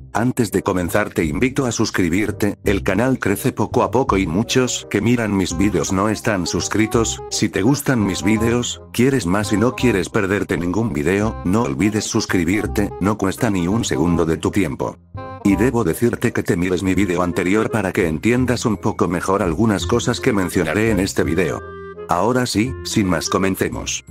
Antes de comenzar te invito a suscribirte, el canal crece poco a poco y muchos que miran mis vídeos no están suscritos. Si te gustan mis vídeos, quieres más y no quieres perderte ningún vídeo, no olvides suscribirte, no cuesta ni un segundo de tu tiempo. Y debo decirte que te mires mi vídeo anterior para que entiendas un poco mejor algunas cosas que mencionaré en este vídeo. Ahora sí, sin más comencemos.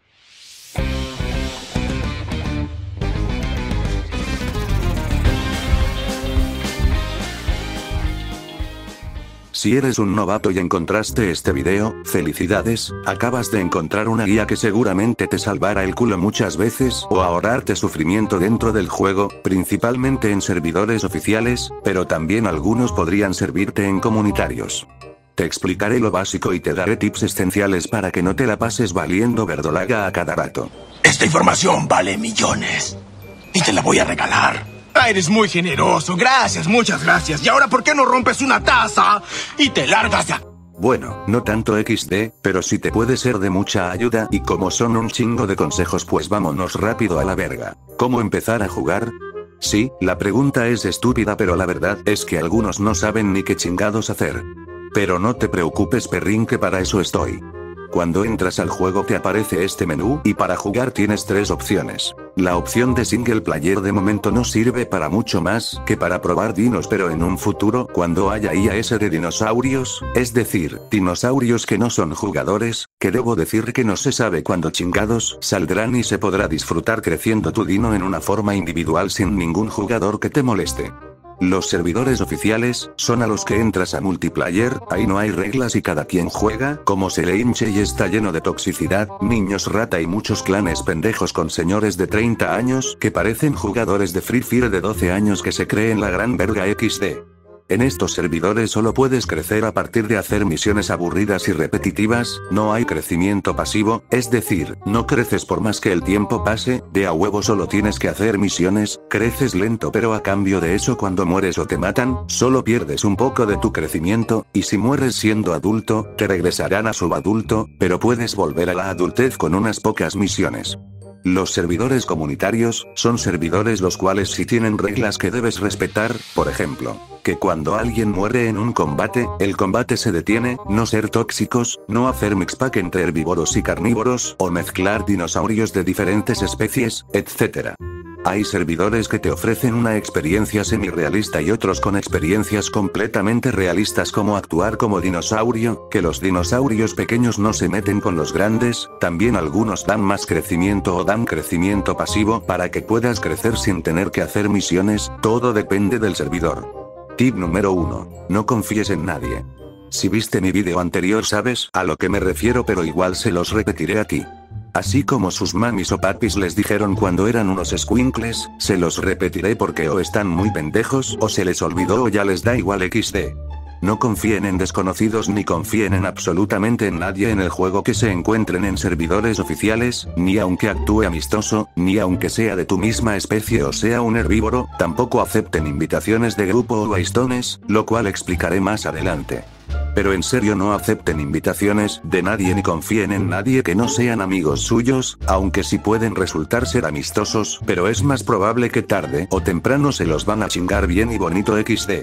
Si eres un novato y encontraste este video, felicidades, acabas de encontrar una guía que seguramente te salvará el culo muchas veces o ahorrarte sufrimiento dentro del juego, principalmente en servidores oficiales, pero también algunos podrían servirte en comunitarios. Te explicaré lo básico y te daré tips esenciales para que no te la pases valiendo verdolaga a cada rato. Esta información vale millones. Y te la voy a regalar. Eres muy generoso, gracias, muchas gracias. ¿Y ahora por qué no rompes una taza y te largas de aquí? Bueno, no tanto XD, pero sí te puede ser de mucha ayuda y como son un chingo de consejos pues vámonos rápido a la verga. ¿Cómo empezar a jugar? Sí, la pregunta es estúpida pero la verdad es que algunos no saben ni qué chingados hacer. Pero no te preocupes perrín que para eso estoy. Cuando entras al juego te aparece este menú y para jugar tienes tres opciones. La opción de single player de momento no sirve para mucho más que para probar dinos, pero en un futuro cuando haya IAS de dinosaurios, es decir, dinosaurios que no son jugadores, que debo decir que no se sabe cuándo chingados saldrán y se podrá disfrutar creciendo tu dino en una forma individual sin ningún jugador que te moleste. Los servidores oficiales son a los que entras a multiplayer, ahí no hay reglas y cada quien juega como se le hinche y está lleno de toxicidad, niños rata y muchos clanes pendejos con señores de 30 años que parecen jugadores de Free Fire de 12 años que se creen la gran verga XD. En estos servidores solo puedes crecer a partir de hacer misiones aburridas y repetitivas, no hay crecimiento pasivo, es decir, no creces por más que el tiempo pase, de a huevo solo tienes que hacer misiones, creces lento pero a cambio de eso cuando mueres o te matan, solo pierdes un poco de tu crecimiento, y si mueres siendo adulto, te regresarán a subadulto, pero puedes volver a la adultez con unas pocas misiones. Los servidores comunitarios son servidores los cuales sí tienen reglas que debes respetar, por ejemplo, que cuando alguien muere en un combate, el combate se detiene, no ser tóxicos, no hacer mixpack entre herbívoros y carnívoros, o mezclar dinosaurios de diferentes especies, etc. Hay servidores que te ofrecen una experiencia semi-realista y otros con experiencias completamente realistas como actuar como dinosaurio, que los dinosaurios pequeños no se meten con los grandes, también algunos dan más crecimiento o dan crecimiento pasivo para que puedas crecer sin tener que hacer misiones, todo depende del servidor. Tip número 1. No confíes en nadie. Si viste mi vídeo anterior sabes a lo que me refiero pero igual se los repetiré aquí. Así como sus mamis o papis les dijeron cuando eran unos escuincles, se los repetiré porque o están muy pendejos o se les olvidó o ya les da igual XD. No confíen en desconocidos ni confíen en absolutamente en nadie en el juego que se encuentren en servidores oficiales, ni aunque actúe amistoso, ni aunque sea de tu misma especie o sea un herbívoro, tampoco acepten invitaciones de grupo o baistones, lo cual explicaré más adelante. Pero en serio no acepten invitaciones de nadie ni confíen en nadie que no sean amigos suyos, aunque sí pueden resultar ser amistosos, pero es más probable que tarde o temprano se los van a chingar bien y bonito XD.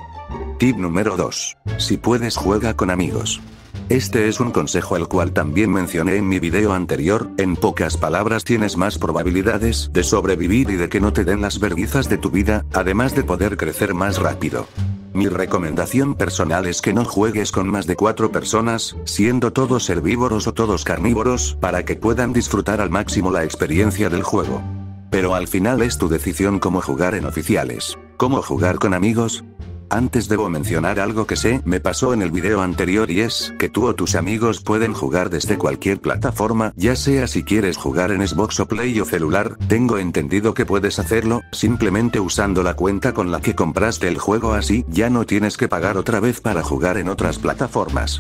Tip número 2. Si puedes juega con amigos. Este es un consejo el cual también mencioné en mi video anterior, en pocas palabras tienes más probabilidades de sobrevivir y de que no te den las vergüenzas de tu vida, además de poder crecer más rápido. Mi recomendación personal es que no juegues con más de 4 personas, siendo todos herbívoros o todos carnívoros, para que puedan disfrutar al máximo la experiencia del juego. Pero al final es tu decisión cómo jugar en oficiales. ¿Cómo jugar con amigos? Antes debo mencionar algo que me pasó en el video anterior y es que tú o tus amigos pueden jugar desde cualquier plataforma, ya sea si quieres jugar en Xbox o Play o celular, tengo entendido que puedes hacerlo, simplemente usando la cuenta con la que compraste el juego así ya no tienes que pagar otra vez para jugar en otras plataformas.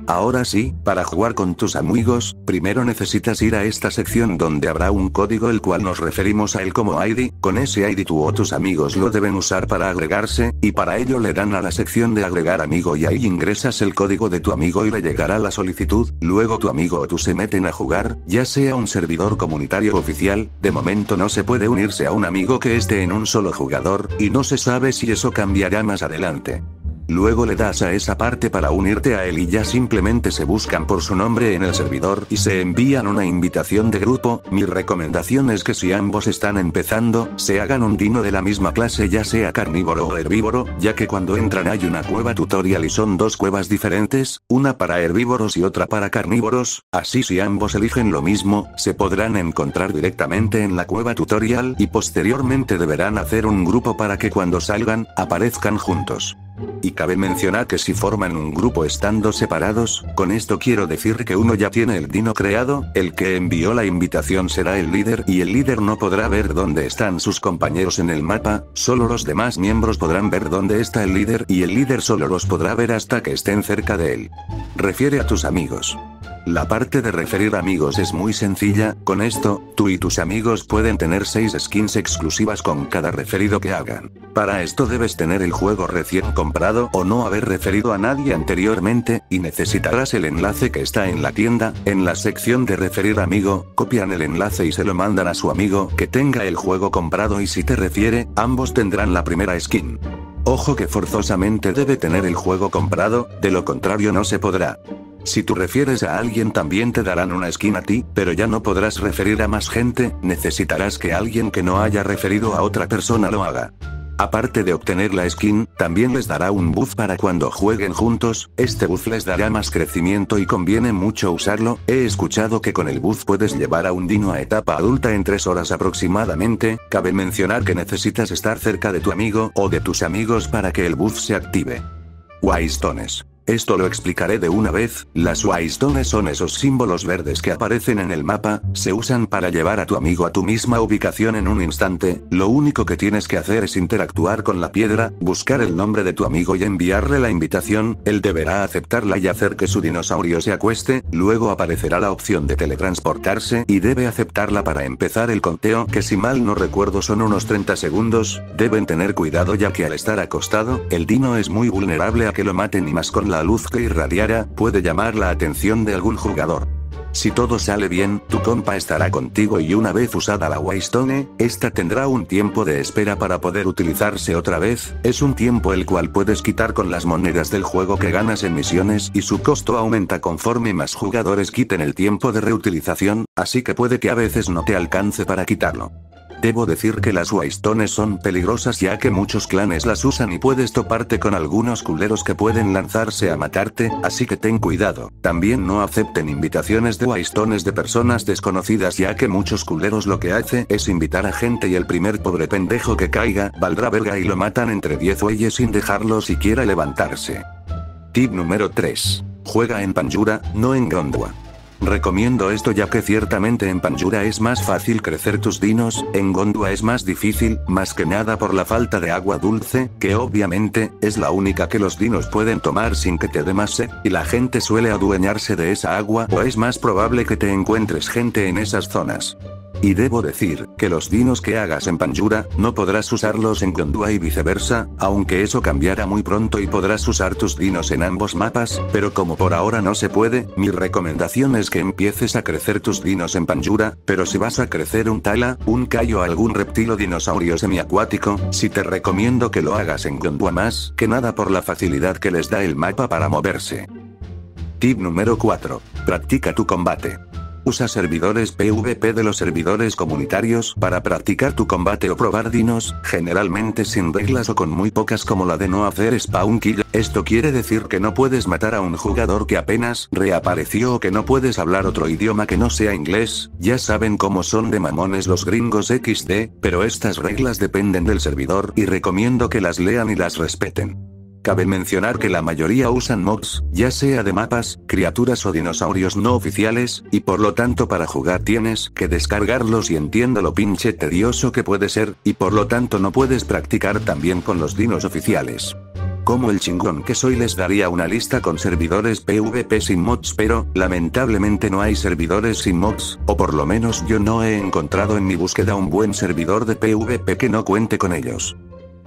Ahora sí, para jugar con tus amigos, primero necesitas ir a esta sección donde habrá un código el cual nos referimos a él como ID, con ese ID tú o tus amigos lo deben usar para agregarse, y para ello le dan a la sección de agregar amigo y ahí ingresas el código de tu amigo y le llegará la solicitud, luego tu amigo o tú se meten a jugar, ya sea un servidor comunitario oficial, de momento no se puede unirse a un amigo que esté en un solo jugador, y no se sabe si eso cambiará más adelante. Luego le das a esa parte para unirte a él y ya simplemente se buscan por su nombre en el servidor y se envían una invitación de grupo. Mi recomendación es que si ambos están empezando, se hagan un dino de la misma clase ya sea carnívoro o herbívoro, ya que cuando entran hay una cueva tutorial y son dos cuevas diferentes, una para herbívoros y otra para carnívoros, así si ambos eligen lo mismo, se podrán encontrar directamente en la cueva tutorial y posteriormente deberán hacer un grupo para que cuando salgan, aparezcan juntos. Y cabe mencionar que si forman un grupo estando separados, con esto quiero decir que uno ya tiene el dino creado, el que envió la invitación será el líder y el líder no podrá ver dónde están sus compañeros en el mapa, solo los demás miembros podrán ver dónde está el líder y el líder solo los podrá ver hasta que estén cerca de él. Refiere a tus amigos. La parte de referir amigos es muy sencilla, con esto, tú y tus amigos pueden tener 6 skins exclusivas con cada referido que hagan. Para esto debes tener el juego recién comprado o no haber referido a nadie anteriormente, y necesitarás el enlace que está en la tienda, en la sección de referir amigo, copian el enlace y se lo mandan a su amigo que tenga el juego comprado y si te refiere, ambos tendrán la primera skin. Ojo que forzosamente debe tener el juego comprado, de lo contrario no se podrá. Si tú refieres a alguien también te darán una skin a ti, pero ya no podrás referir a más gente, necesitarás que alguien que no haya referido a otra persona lo haga. Aparte de obtener la skin, también les dará un buff para cuando jueguen juntos, este buff les dará más crecimiento y conviene mucho usarlo, he escuchado que con el buff puedes llevar a un dino a etapa adulta en 3 horas aproximadamente, cabe mencionar que necesitas estar cerca de tu amigo o de tus amigos para que el buff se active. Waystones. Esto lo explicaré de una vez, las Waystones son esos símbolos verdes que aparecen en el mapa, se usan para llevar a tu amigo a tu misma ubicación en un instante, lo único que tienes que hacer es interactuar con la piedra, buscar el nombre de tu amigo y enviarle la invitación, él deberá aceptarla y hacer que su dinosaurio se acueste, luego aparecerá la opción de teletransportarse y debe aceptarla para empezar el conteo que si mal no recuerdo son unos 30 segundos, deben tener cuidado ya que al estar acostado, el dino es muy vulnerable a que lo maten y más con la luz que irradiara, puede llamar la atención de algún jugador. Si todo sale bien, tu compa estará contigo y una vez usada la Waystone, esta tendrá un tiempo de espera para poder utilizarse otra vez, es un tiempo el cual puedes quitar con las monedas del juego que ganas en misiones y su costo aumenta conforme más jugadores quiten el tiempo de reutilización, así que puede que a veces no te alcance para quitarlo. Debo decir que las Waystones son peligrosas ya que muchos clanes las usan y puedes toparte con algunos culeros que pueden lanzarse a matarte, así que ten cuidado. También no acepten invitaciones de Waystones de personas desconocidas ya que muchos culeros lo que hace es invitar a gente y el primer pobre pendejo que caiga, valdrá verga y lo matan entre 10 güeyes sin dejarlo siquiera levantarse. Tip número 3. Juega en Panjura, no en Gondwa. Recomiendo esto ya que ciertamente en Panjura es más fácil crecer tus dinos, en Gondwa es más difícil, más que nada por la falta de agua dulce, que obviamente, es la única que los dinos pueden tomar sin que te dé más sed, y la gente suele adueñarse de esa agua o es más probable que te encuentres gente en esas zonas. Y debo decir, que los dinos que hagas en Panjura, no podrás usarlos en Gondwa y viceversa, aunque eso cambiará muy pronto y podrás usar tus dinos en ambos mapas, pero como por ahora no se puede, mi recomendación es que empieces a crecer tus dinos en Panjura, pero si vas a crecer un tala, un kai o algún reptil o dinosaurio semiacuático, sí te recomiendo que lo hagas en Gondwa más que nada por la facilidad que les da el mapa para moverse. Tip número 4. Practica tu combate. Usa servidores PvP de los servidores comunitarios para practicar tu combate o probar dinos, generalmente sin reglas o con muy pocas como la de no hacer spawn kill. Esto quiere decir que no puedes matar a un jugador que apenas reapareció o que no puedes hablar otro idioma que no sea inglés, ya saben cómo son de mamones los gringos XD, pero estas reglas dependen del servidor y recomiendo que las lean y las respeten. Cabe mencionar que la mayoría usan mods, ya sea de mapas, criaturas o dinosaurios no oficiales, y por lo tanto para jugar tienes que descargarlos y entiendo lo pinche tedioso que puede ser, y por lo tanto no puedes practicar también con los dinos oficiales. Como el chingón que soy les daría una lista con servidores PvP sin mods, pero, lamentablemente no hay servidores sin mods, o por lo menos yo no he encontrado en mi búsqueda un buen servidor de PvP que no cuente con ellos.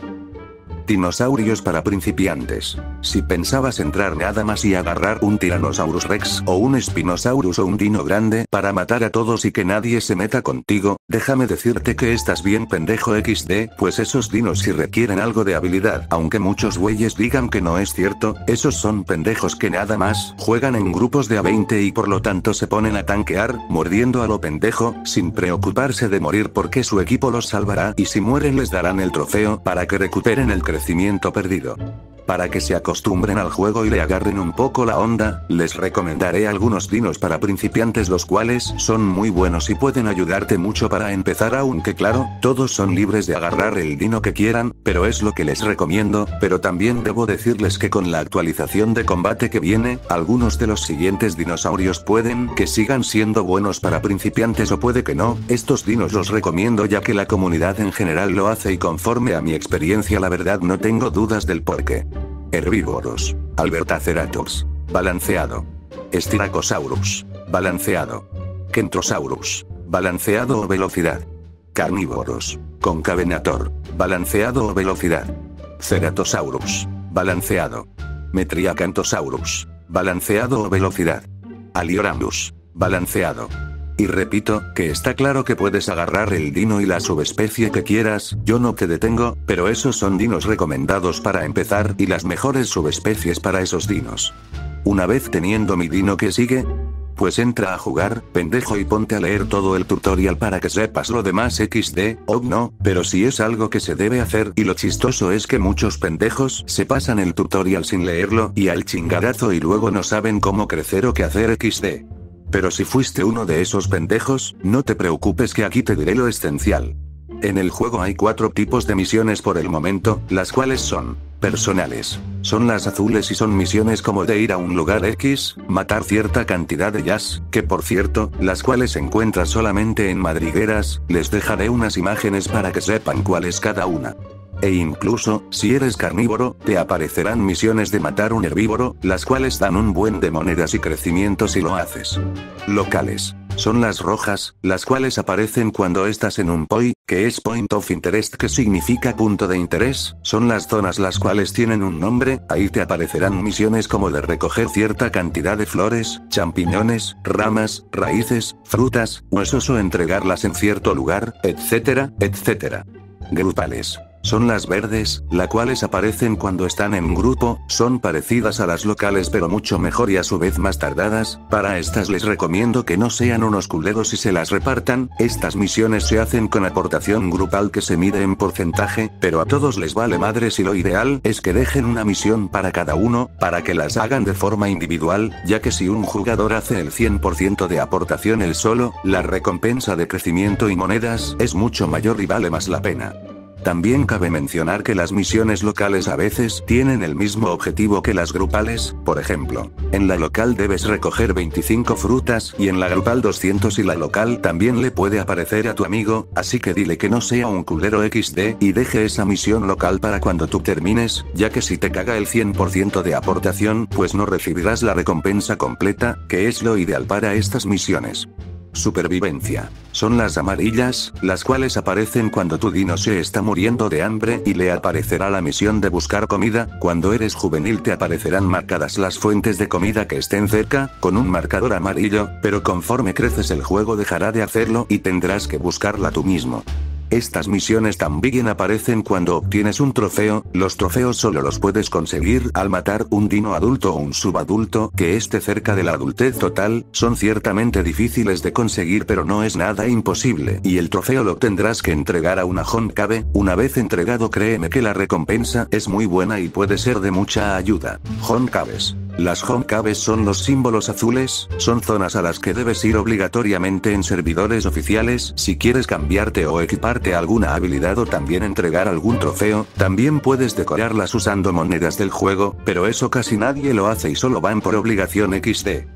Dinosaurios para principiantes. Si pensabas entrar nada más y agarrar un Tyrannosaurus Rex o un Spinosaurus o un dino grande para matar a todos y que nadie se meta contigo, déjame decirte que estás bien pendejo XD, pues esos dinos sí requieren algo de habilidad, aunque muchos güeyes digan que no es cierto, esos son pendejos que nada más juegan en grupos de a 20 y por lo tanto se ponen a tanquear, mordiendo a lo pendejo, sin preocuparse de morir porque su equipo los salvará y si mueren les darán el trofeo para que recuperen el crecimiento perdido. Para que se acostumbren al juego y le agarren un poco la onda, les recomendaré algunos dinos para principiantes los cuales son muy buenos y pueden ayudarte mucho para empezar, aunque claro, todos son libres de agarrar el dino que quieran, pero es lo que les recomiendo, pero también debo decirles que con la actualización de combate que viene, algunos de los siguientes dinosaurios pueden que sigan siendo buenos para principiantes o puede que no, estos dinos los recomiendo ya que la comunidad en general lo hace y conforme a mi experiencia la verdad no tengo dudas del porqué. Herbívoros. Albertaceratops. Balanceado. Styracosaurus. Balanceado. Kentrosaurus. Balanceado o velocidad. Carnívoros. Concavenator. Balanceado o velocidad. Ceratosaurus. Balanceado. Metriacantosaurus. Balanceado o velocidad. Alioramus. Balanceado. Y repito, que está claro que puedes agarrar el dino y la subespecie que quieras, yo no te detengo, pero esos son dinos recomendados para empezar y las mejores subespecies para esos dinos. Una vez teniendo mi dino que sigue, pues entra a jugar, pendejo, y ponte a leer todo el tutorial para que sepas lo demás XD, o no, pero si es algo que se debe hacer y lo chistoso es que muchos pendejos se pasan el tutorial sin leerlo y al chingadazo y luego no saben cómo crecer o qué hacer XD. Pero si fuiste uno de esos pendejos, no te preocupes que aquí te diré lo esencial. En el juego hay 4 tipos de misiones por el momento, las cuales son personales. Son las azules y son misiones como de ir a un lugar X, matar cierta cantidad de jazz, que por cierto, las cuales encuentras solamente en madrigueras, les dejaré unas imágenes para que sepan cuál es cada una. E incluso, si eres carnívoro, te aparecerán misiones de matar un herbívoro, las cuales dan un buen de monedas y crecimiento si lo haces. Locales. Son las rojas, las cuales aparecen cuando estás en un POI, que es Point of Interest, que significa punto de interés, son las zonas las cuales tienen un nombre, ahí te aparecerán misiones como de recoger cierta cantidad de flores, champiñones, ramas, raíces, frutas, huesos o entregarlas en cierto lugar, etcétera, etcétera. Grupales. Son las verdes, las cuales aparecen cuando están en un grupo, son parecidas a las locales pero mucho mejor y a su vez más tardadas, para estas les recomiendo que no sean unos culeros y se las repartan, estas misiones se hacen con aportación grupal que se mide en porcentaje, pero a todos les vale madres y lo ideal es que dejen una misión para cada uno, para que las hagan de forma individual, ya que si un jugador hace el 100% de aportación él solo, la recompensa de crecimiento y monedas es mucho mayor y vale más la pena. También cabe mencionar que las misiones locales a veces tienen el mismo objetivo que las grupales, por ejemplo, en la local debes recoger 25 frutas y en la grupal 200 y la local también le puede aparecer a tu amigo, así que dile que no sea un culero XD y deje esa misión local para cuando tú termines, ya que si te caga el 100% de aportación pues no recibirás la recompensa completa, que es lo ideal para estas misiones. Supervivencia. Son las amarillas, las cuales aparecen cuando tu dino se está muriendo de hambre y le aparecerá la misión de buscar comida, cuando eres juvenil te aparecerán marcadas las fuentes de comida que estén cerca, con un marcador amarillo, pero conforme creces el juego dejará de hacerlo y tendrás que buscarla tú mismo. Estas misiones también aparecen cuando obtienes un trofeo, los trofeos solo los puedes conseguir al matar un dino adulto o un subadulto que esté cerca de la adultez total, son ciertamente difíciles de conseguir pero no es nada imposible y el trofeo lo tendrás que entregar a una Hunt Cave, una vez entregado créeme que la recompensa es muy buena y puede ser de mucha ayuda. Hunt Caves. Las Hunt Caves son los símbolos azules, son zonas a las que debes ir obligatoriamente en servidores oficiales si quieres cambiarte o equiparte alguna habilidad o también entregar algún trofeo, también puedes decorarlas usando monedas del juego, pero eso casi nadie lo hace y solo van por obligación XD.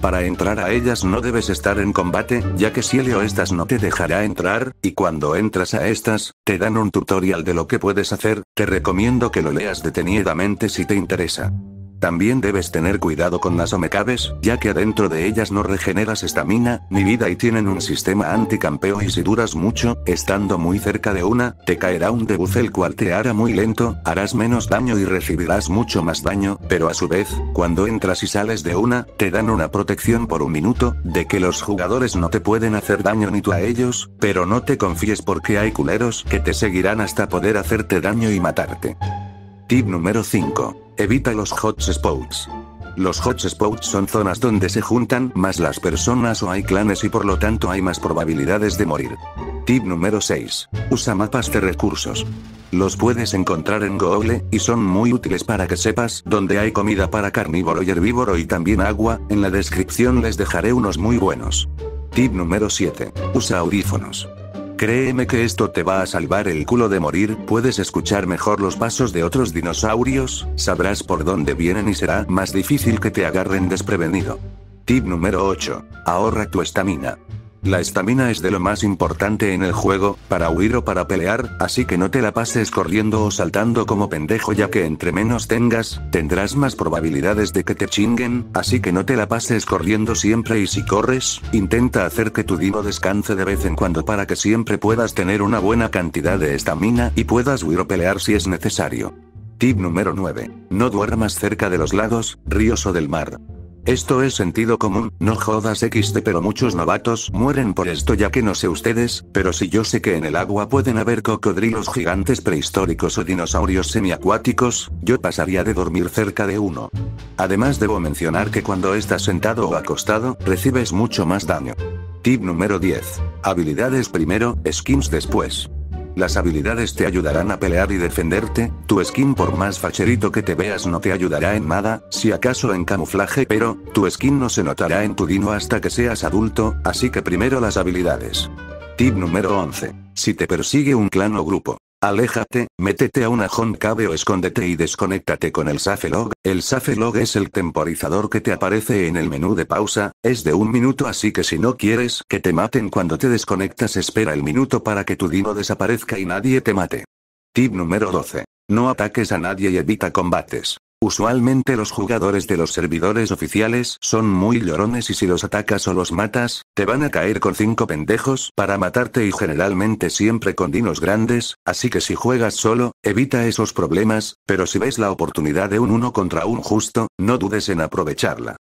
Para entrar a ellas no debes estar en combate, ya que si leo estas no te dejará entrar, y cuando entras a estas, te dan un tutorial de lo que puedes hacer, te recomiendo que lo leas detenidamente si te interesa. También debes tener cuidado con las Omekabes, ya que adentro de ellas no regeneras estamina, ni vida y tienen un sistema anticampeo y si duras mucho, estando muy cerca de una, te caerá un debuff el cual te hará muy lento, harás menos daño y recibirás mucho más daño, pero a su vez, cuando entras y sales de una, te dan una protección por un minuto, de que los jugadores no te pueden hacer daño ni tú a ellos, pero no te confíes porque hay culeros que te seguirán hasta poder hacerte daño y matarte. Tip número 5. Evita los hotspots. Los hotspots son zonas donde se juntan más las personas o hay clanes y por lo tanto hay más probabilidades de morir. Tip número 6. Usa mapas de recursos. Los puedes encontrar en Google, y son muy útiles para que sepas dónde hay comida para carnívoro y herbívoro y también agua, en la descripción les dejaré unos muy buenos. Tip número 7. Usa audífonos. Créeme que esto te va a salvar el culo de morir, puedes escuchar mejor los pasos de otros dinosaurios, sabrás por dónde vienen y será más difícil que te agarren desprevenido. Tip número 8. Ahorra tu estamina. La estamina es de lo más importante en el juego, para huir o para pelear, así que no te la pases corriendo o saltando como pendejo ya que entre menos tengas, tendrás más probabilidades de que te chinguen, así que no te la pases corriendo siempre y si corres, intenta hacer que tu dino descanse de vez en cuando para que siempre puedas tener una buena cantidad de estamina y puedas huir o pelear si es necesario. Tip número 9. No duermas cerca de los lagos, ríos o del mar. Esto es sentido común, no jodas XD pero muchos novatos mueren por esto ya que no sé ustedes, pero si yo sé que en el agua pueden haber cocodrilos gigantes prehistóricos o dinosaurios semiacuáticos, yo pasaría de dormir cerca de uno. Además debo mencionar que cuando estás sentado o acostado, recibes mucho más daño. Tip número 10. Habilidades primero, skins después. Las habilidades te ayudarán a pelear y defenderte, tu skin por más facherito que te veas no te ayudará en nada, si acaso en camuflaje pero, tu skin no se notará en tu dino hasta que seas adulto, así que primero las habilidades. Tip número 11. Si te persigue un clan o grupo, aléjate, métete a una home cave o escóndete y desconéctate con el safe log. El safe log es el temporizador que te aparece en el menú de pausa, es de 1 minuto así que si no quieres que te maten cuando te desconectas espera el minuto para que tu dino desaparezca y nadie te mate. Tip número 12. No ataques a nadie y evita combates. Usualmente los jugadores de los servidores oficiales son muy llorones y si los atacas o los matas, te van a caer con 5 pendejos para matarte y generalmente siempre con dinos grandes, así que si juegas solo, evita esos problemas, pero si ves la oportunidad de un 1 contra 1 justo, no dudes en aprovecharla.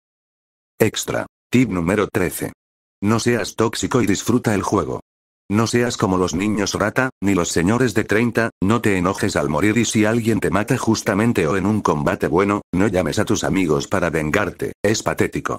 Extra. Tip número 13. No seas tóxico y disfruta el juego. No seas como los niños rata, ni los señores de 30, no te enojes al morir y si alguien te mata justamente o en un combate bueno, no llames a tus amigos para vengarte, es patético.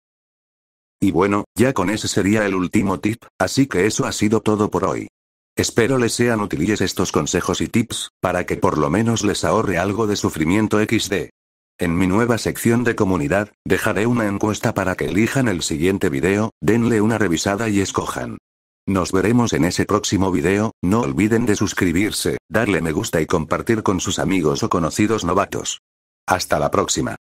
Y bueno, ya con ese sería el último tip, así que eso ha sido todo por hoy. Espero les sean útiles estos consejos y tips, para que por lo menos les ahorre algo de sufrimiento XD. En mi nueva sección de comunidad, dejaré una encuesta para que elijan el siguiente video, denle una revisada y escojan. Nos veremos en ese próximo video, no olviden de suscribirse, darle me gusta y compartir con sus amigos o conocidos novatos. Hasta la próxima.